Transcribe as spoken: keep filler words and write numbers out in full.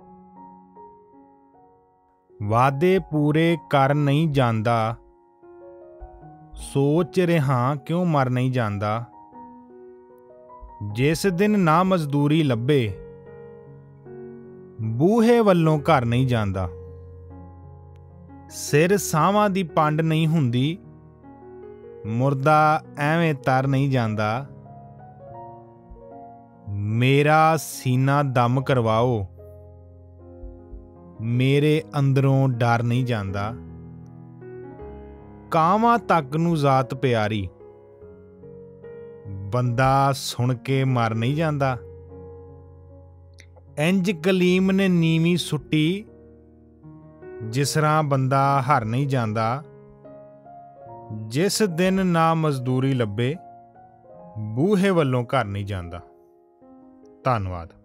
ਵਾਅਦੇ ਪੂਰੇ ਕਰ ਨਹੀਂ ਜਾਂਦਾ, ਸੋਚ ਰਿਹਾ ਕਿਉਂ ਮਰ ਨਹੀਂ ਜਾਂਦਾ। ਜਿਸ ਦਿਨ ਨਾ ਮਜ਼ਦੂਰੀ ਲੱਭੇ, ਬੂਹੇ ਵੱਲੋਂ ਘਰ ਨਹੀਂ ਜਾਂਦਾ। ਸਿਰ ਸਾਹਾਂ ਦੀ ਪੰਡ ਨਹੀਂ ਹੁੰਦੀ, ਮੁਰਦਾ ਐਵੇਂ ਤਰ ਨਹੀਂ ਜਾਂਦਾ। ਮੇਰਾ ਸੀਨਾ ਦਮ ਕਰਵਾਓ, ਮੇਰੇ ਅੰਦਰੋਂ ਡਰ ਨਹੀਂ ਜਾਂਦਾ। ਕਾਵਾਂ ਤੱਕ ਨੂੰ ਜ਼ਾਤ ਪਿਆਰੀ, ਬੰਦਾ ਸੁਣ ਕੇ ਮਰ ਨਹੀਂ ਜਾਂਦਾ। ਇੰਜ ਕਲੀਮ ਨੇ ਨੀਵੀਂ ਸੁੱਟੀ, ਜਿਸ ਤਰ੍ਹਾਂ ਬੰਦਾ ਹਰ ਨਹੀਂ ਜਾਂਦਾ। ਜਿਸ ਦਿਨ ਨਾ ਮਜ਼ਦੂਰੀ ਲੱਭੇ, ਬੂਹੇ ਵੱਲੋਂ ਘਰ ਨਹੀਂ ਜਾਂਦਾ। ਧੰਨਵਾਦ।